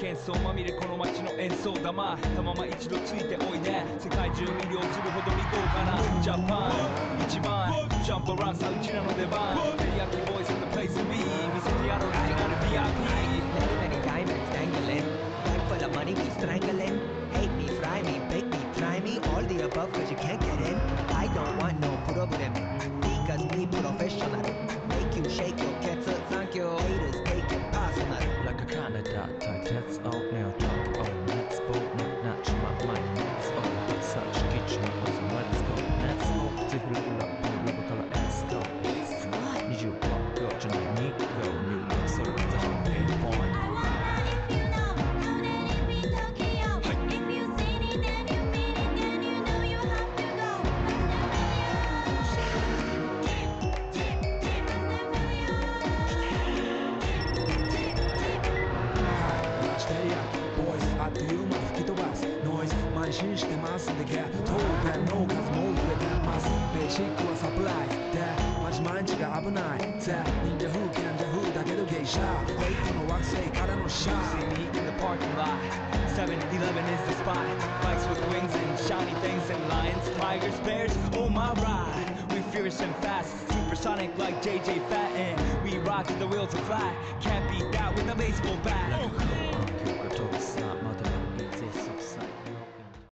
喧騒まみれこの街の演奏玉たまま一度ついておいで世界中魅了するほどに豪華なジャパン一番ジャンプアラウンドさうちらの出番テリヤキボーイズ in the place to be 見せてやろうオリジナル VIP Many diamonds dangling Bag full of money we strangling Hate me, fry me, bake me, try me All the above cause you can't get in I don't want no problem Because me professional Make you shake your cats up Thank you haters take it personal Like a Canada type That's all now talk Oh let's go Not my mind Let's go That's such kitchen Awesome let's go Let's go ぜひレベルアップレベルから S と 20パックじゃないに Go New York それがザ・ピンポイントあっという間吹き飛ばすノイズ慢心してますんでゲットペンの数も増えてますベーシックはサプライズでマジ毎日が危ないぜ忍者風賢者風だけど芸者フェイクの惑星からのシャー See me in the parking lot 7-Eleven is the spot Bikes with wings and shiny things and lions, tigers, bears, oh my ride We fierce and fast, supersonic like JJ Fatten We rock till the wheels are flat Can't beat that with a baseball bat